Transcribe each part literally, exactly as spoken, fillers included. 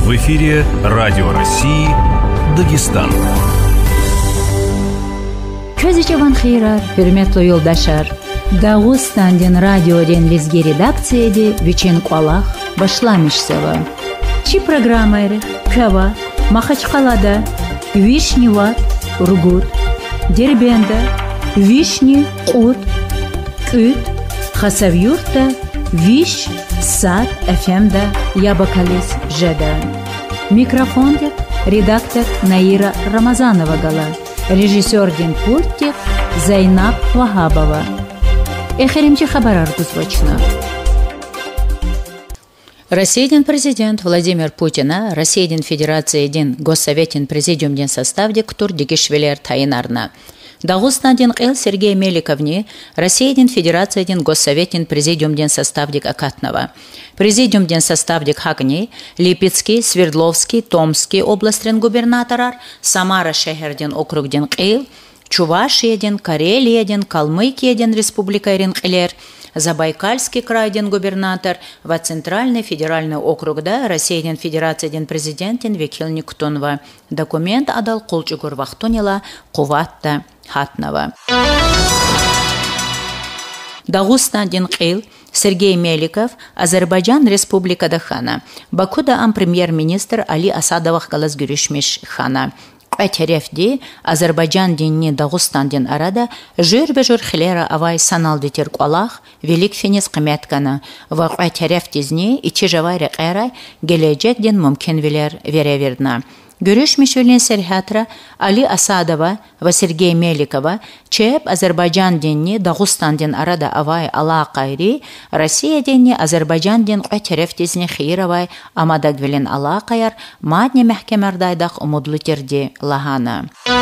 В эфире Радио России Дагестан. Көзүчеван хейрар, hürmetli yoldaşlar. Dağıstan'dan radyodan lizgi redaktsiyede Вечен Куалах başlamışsava. Çi programları Kava, Махачкалада, Вишневат, Ургут, Дербенда, Вишни, Кут, Кют, Хасавюрта, Виш, Сад, эфемда, Ябакалис, Жеда. Микрофондер, редактор Наира Рамазанова гала, режиссер Дин Пуртев, Зайнаб Вахабова. Эхеримчи хабарар гузвачна. Россиядин президент Владимир Путина, Россиядин Федерациядин Госсоветин Президиумдин составдик Турдигишвилер тайынарна. Дагыстандан эл Сергей Меликовне, Россиядин Федерациядин Госсоветин Президиумдин составдик Акатнова. Президиумдин составдик Хагни, Липецкий, Свердловский, Томский областрин губернаторар, Самара шехердин округдин эл, Чувашиядин, Карелиядин, Калмыкиядин республикайрин элер, Забайкальский крайдин губернатор, в Центральный федеральный округда Россиядин Федерациядин президентин векилник Тунва. Документ адал кулчугур вахтунила Куватта Хатнова. Дагыстандин эл Сергей Меликов, Азербайджан республикада хана. Бакуда ам премьер-министр Али Асадовах галас гүришмеш хана. Әтерефди Азербайджан динни Дагыстандин арада жөр-бежөр хилера авай саналды теркуалах велик финис қиметкана. Ва әтерефдизни ичи жавай рекера геледжек дин мумкин вилер веревердна. Görüşmüşülün serhatra Ali Asadova ve Sergey Melikova çep Azerbaycan dinni Dağıstan din arada avay alaqayri Россия dinni Azerbaycan din qeteref dizni xeyravay amadagvilin alaqayar madni mahkemerdaydak umudlu terdi lahana.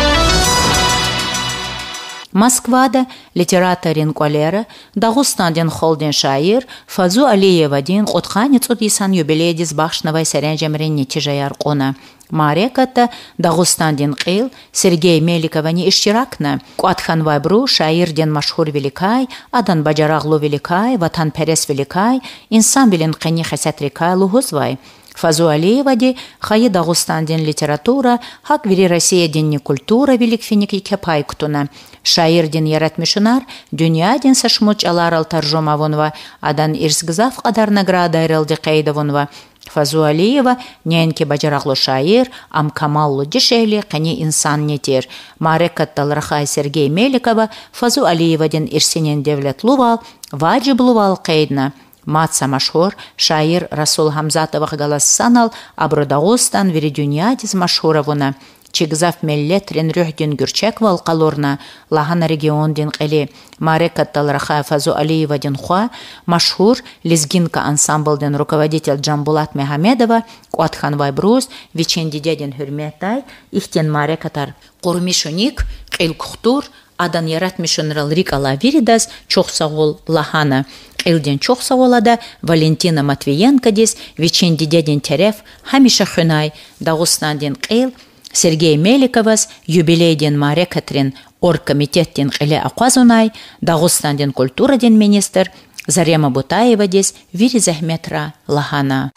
Москвада литераторин колера Дагыстандин холдин шаир Фазу Алиевадин отханец одисан юбилейдис башнавай саренжемрин нетижаяр қона. Мареката Дагыстандин қил Сергей Меликовани иштиракна. Куатханвай бру шаирдин машхур великай, адан баджараглу великай, ватан перес великай, инсан билин қини хасатрикай лугузвай. Фазу Алиевади хай Дагыстандин литература, хак вери Россия динни культура велик финики кепай ктуна. Шаирдин яратмишунар, дюнядин сашмуч аларал таржумавунва, адан ирсгзав qaдар награда айрылды қайдавунва. Фазу Алиева ненки баджараглу шаир, ам камаллу дишели, қани инсан нетер. Марекаттал рахай Сергей Меликова, Фазу Алиевадин ирсинен девлетлувал, ваджиблувал қайдна. Матса машхур, шаир Расул Хамзатовых галас санал, абру Дагыстан вери дюнядиз машхуравуна. Чигзав меллет ренрюхдин гюрчек валқалурна, лахана региондин қили. Марекаттал раха Фазу Алиевадин хуа, машхур лезгинка ансамблдин руководитель Джамбулат Мехамедова, Куатхан Вайбруз, Веченди дедин хюрметай, ихтен марекатар Курмишуник, қил кухтур, адан яратмишунрал рикала виридас, чохсагол лахана. Илден чохсаволада Валентина Матвиенко дес, Веченди дедин терев, хамиша хюнай, Дагыстандин қил, Сергей Меликовас юбилейден марекатрин оргкомитеттен қиле ақвазунай, Дагыстандин культураден министр Зарема Бутаева дес вири захметра лахана.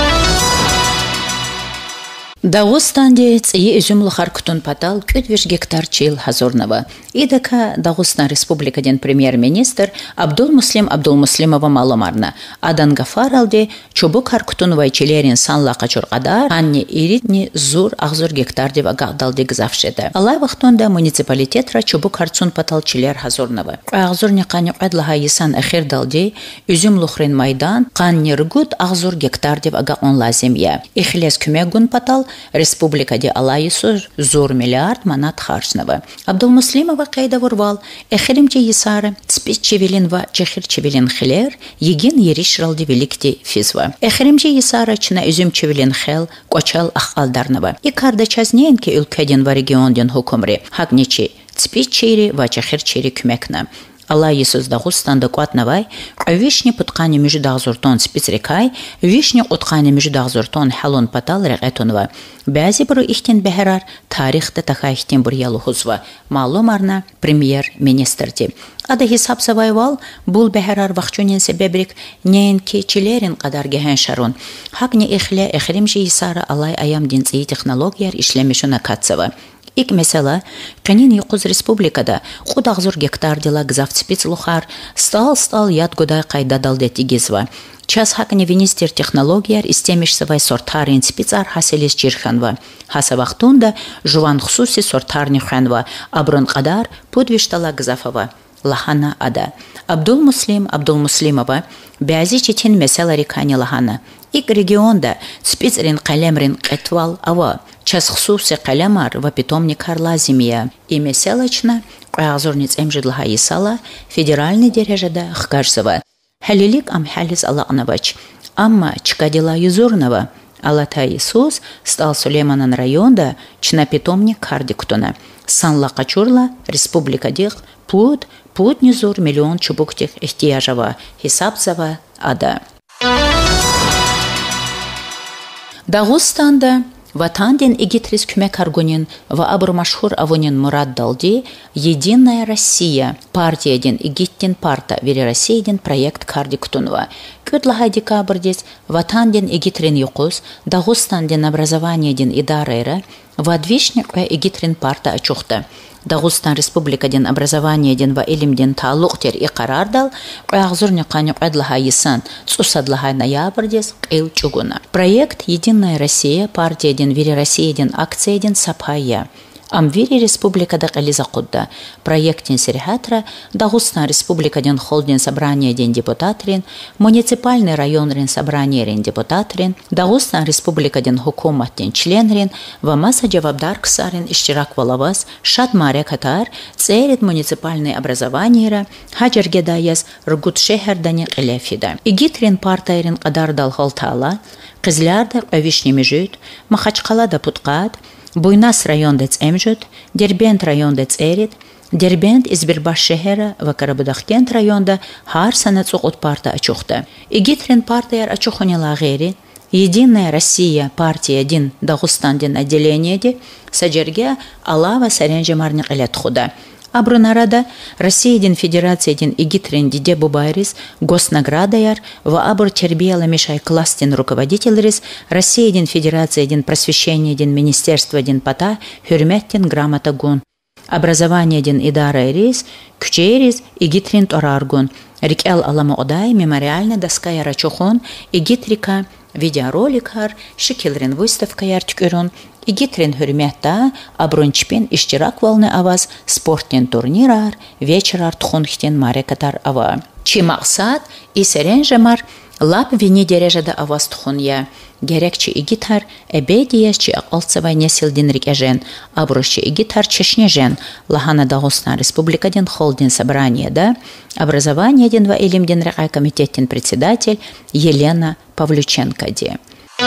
Дагыстанде цие üzüm лахарктун патал көтвеш гектар чил хазорнова. Идака Дагыстан республикаден премьер-министр Абдул Муслим Абдул Муслимова маломарна. Адан гафаралде чубук харктун вайчелерин санла качургада анни иритни зур агзур гектар деп агадалде гзавшеда. Алай вахтонда муниципалитетра чубук харцун патал чилер хазорнова. Агзур не кани адлаха исан ахир далде üzüm лухрин майдан канни ргут агзур гектар деп ага он лазимия. Ихлес күмегун патал республикаде алайсу зур миллиард манат харчнова. Абдул Муслимова кайда вурвал, эхеримче есары, спичевелин ва чехирчевелин хилер, егин еришралди великти физва. Эхеримче есары чина üzümчевелин хел, кочал ахалдарнова. И карда чазненки ülkedin ва регионден хукумри, хагничи спичери ва чехирчери күмекна. Allah Иисус Дагустанда Куатнавай, вишни путкани между Дагзуртон спецрекай, вишни уткани между Дагзуртон халон патал регетонва. Бәзи бұру ихтен бәхерар, тарихта тақа ихтен бұр ялу хузва. Малум арна премьер-министрди. Ада хисап савайвал, бұл бәхерар вақчунен себебрик нейн кейчилерин қадар гехен шарун. Хакни ихле эхрим жи исара алай аям динци технологияр ишлемешуна катсава. Ик mesela, Канин Юқуз республикада қудағзур гектар дела гзавцпиц лухар, стал-стал яд годай қайда далдети гизва. Час хакни винистер технологияр истемешсавай сортарин спицар хаселес чирханва. Хаса вақтунда жуван хсуси сортарни ханва, абрун қадар подвиштала гзафава. Лахана ада. Абдул Муслим Абдул Муслимова бәзи чечен mesela рекани лахана. Ик регионда спицрин қалемрин қетвал ава. Час хсуси қалемар ва питомникар лазимия. И меселочна қағзорниц эмжидлха исала федеральный дережада хкажсава. Халилик ам халис аллахнавач. Амма чкадила юзурнова. Алата Иисус стал Сулейманан районда чна питомник кардиктона. Санла Качурла республика дих пуд пуд низур миллион чубуктих ихтияжава хисабзава ада. Дагустанда Ватандин игитрис кюмек аргунин ва абр машхур авунин Мурад Далди Единая Россия партия дин игиттин парта вери Россия дин проект кардиктунва. Кюдлаха декабрдис Ватандин игитрин юкус Дагустандин образование дин идарера вадвишник ва игитрин парта ачухта. Дагустан республика дин образование дин ва илим дин таалуқтер и қарар дал, қағзурни қани қадлаха исан, цусадлаха ноябрдес қил чугуна. Проект Единая Россия, партия дин вери Россия дин акция дин сапая. Амвири республика да қализа қудда. Проектин серихатра Дагустан республика дин холдин собрание дин депутатрин, муниципальный район рин собрание рин депутатрин, Дагустан республика дин хукумат дин членрин, вамаса джавабдар ксарин иштирак валавас, шадмаре катар, церит муниципальный образование, хаджар гедаяс, ргут шехердани қилефида. Игитрин партайрин қадар дал халтала, қызлярда авишни межут, махачқалада путқад, Буйнас район дец эмжут, Дербент район дец эрит, Дербент избирбаш шехера ва Карабудахкент районда хар санацуq от парта ачухта. Игитрин партияр ачухунила гери, Единая Россия партия дин Дагустан дин отделение ди, саджерге Алава саренже марник илет худа. Абрунарада Россия дин Федерация дин игитрин диде бубайрис госнаградаяр ва абр тербияла мешай класс дин руководителерис Россия дин Федерация дин просвещение дин Министерство дин пата хюрмет дин грамота гун. Образование дин идара ирис күчерис игитрин тораргун. Рикел алама одай мемориальная доска ярачухон игитрика видеороликар шикелрин выставка яртюкерон Игитрин хюрметта абрунчпен иштирак волны аваз спортен турнирар вечерар тхунхтен маре катар ава. Чи мақсад исерен жамар лап вини дережада аваз тхунья. Герекчи игитар эбедияс чи ақалцавай несилдин рикежен, абрушчи игитар чешнежен, лахана Дагустан республика дин холдин собрание да, образование дин ва илим дин ракай комитеттин председатель Елена Павлюченко де.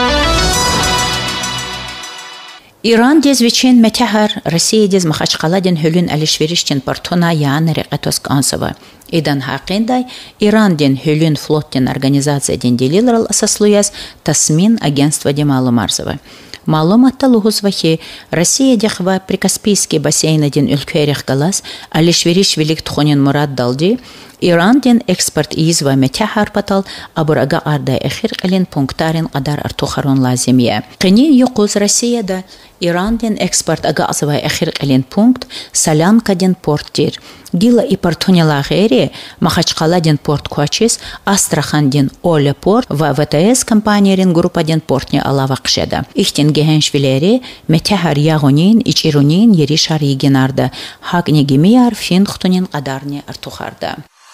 Иран дез вечен метяхар Россия дез Махачкаладин хөлін алишвериштен партона яны рекатос кансова. Идан хақиндай Иран ден хөлін флоттен организация ден делилрал асаслуяс тасмин агентства де малумарзова. Малуматта лухузвахи Россия дехва прикаспийский бассейн ден үлкерих галас алишвериш велик тхонин Мурад Далди Иран ден экспорт изва метяхар патал абурага арда эхир қалин пунктарин қадар артухарун лазимия. Қинин юқуз Россияда Иран ден экспорт ага азва эхир қалин пункт Солянка ден порттир. Гила и партунила гери Махачкала ден порт куачис Астрахан ден Оле порт ва ВТС компания рин группа ден портне алавақшеда. Ихтен гехеншвилери метяхар ягунин ичирунин еришар егенарда. Хагне гемияр финхтунин қадарне артухарда.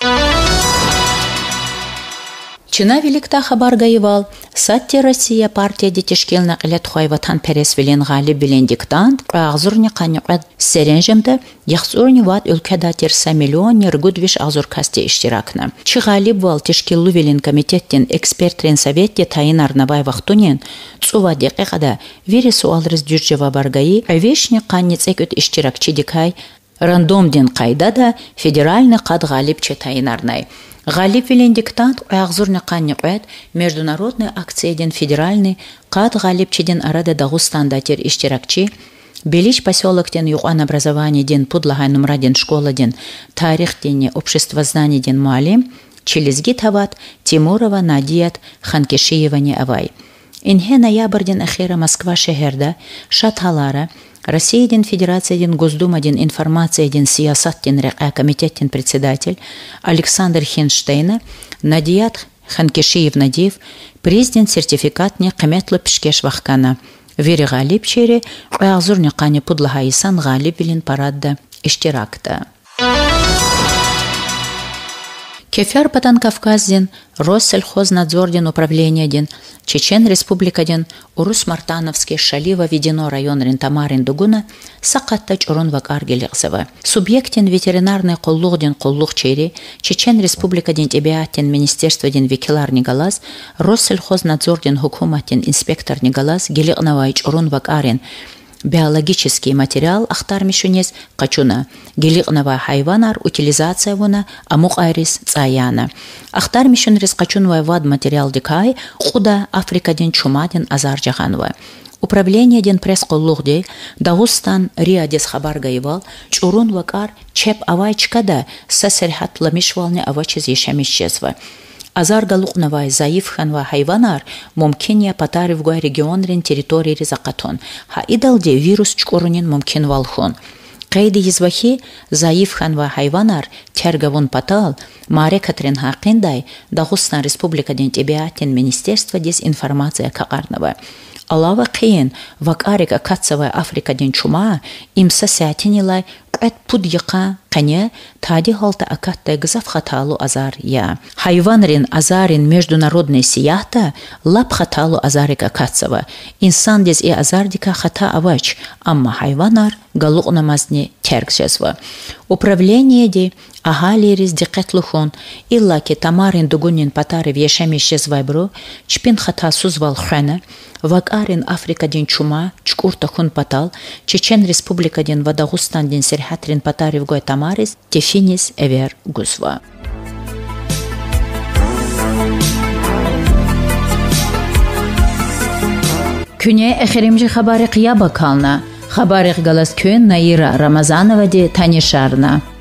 Чина великта хабар гаевал, Сатти Россия партия детишкелна қилет хуайватан перес велен ғалиб велен диктант, ағзурни қаниқат серенжемді, яхзурни ват өлкеда терса миллион нергудвиш ағзур касте иштиракна. Чи ғалиб вал тишкеллу велен комитеттен экспертрен советте тайын арнабай вақтунен, цува деқиқада вери суалрыз дюрджева баргаи, авешни қанниц экөт иштиракчи дикай, Рандом ден қайдада федеральный қад ғалип четайнарнай. Ғалип вилен диктант ұяғзурны қанны қойд международный акцияден федеральный қад ғалип чеден арада Дағыстанда тер иштиракчи, Белич поселоктен юған образование ден пудлагай нумраден школа ден тарих дене общество знаний ден муалим, Челизги тават Тимурова Надият Ханкешиева не авай. Инхе ноябрьден ахира Москва шехерда шатхалара Россияден Федерацияден Госдумаден информацияден сиясаттен рэкъа комитеттен председатель Александр Хинштейна Надият Ханкешиев Надиев президент сертификатне қыметлы пішкеш ваққана. Вери ғалип чере ұяғзурне қане пудлагайсан ғалип вилен парадда иштиракта. Кефяр патан Кавказден, Россельхознадзорден управленияден, Чечен республикаден, Урус Мартановский Шалива ведено район Рентамарин Дугуна, Сақаттач урон вакар гелеғзава. Субъектен ветеринарный қоллуғден қоллуғ чери, Чечен республикаден тебиаттен министерстводен векилар негалаз, Россельхознадзорден хукуматтен инспектор негалаз гелеғнавайч урон вакарен, биологический материал ахтар мишунес качуна гелиqnava хайванар утилизация вона амуq айрис цаяна ахтар мишунрис качунва вад материал дикай худа Африкаден чумаден азар жаханва управление ден пресс коллугде Дагыстан Риадес хабар гаевал чурун вакар чеп авайчкада сасерхат ламишвалне авачез ешамишчезва Азар галуqnava заифханва хайванар мумкиния патаривгой регионрен территории ризакатон. Ха идалде вирус чкурунин мумкин валхон. Қайди извахи заифханва хайванар тергавун патал маре катрин хақиндай Дагыстан республикаден тебиаттен министерство дес информация кақарнава. Алава қиин вакарика катсава Африкаден чума имса сәтинилай Эт пудьяка қане тади халта акатта гзав хаталу азар я. Хайванрин азарин международный сияхта лап хаталу азарика катсава. Инсан дез и азардика хата авач, амма хайванар галуqнамазне тергшезва. Управление де агалирис диқетлухон илла ке тамарин дугунин патари вешемишезвай бро чпин хата сузвал хана Вакарин Африкаден чума чкурта хун патал Чечен республикаден Дагыстанден серхатрин патаривгой тамарис тефинис эвер гузва. Күне эхеримжи хабари қияба кална. Хабари галас көн Наира Рамазанова де танишарна.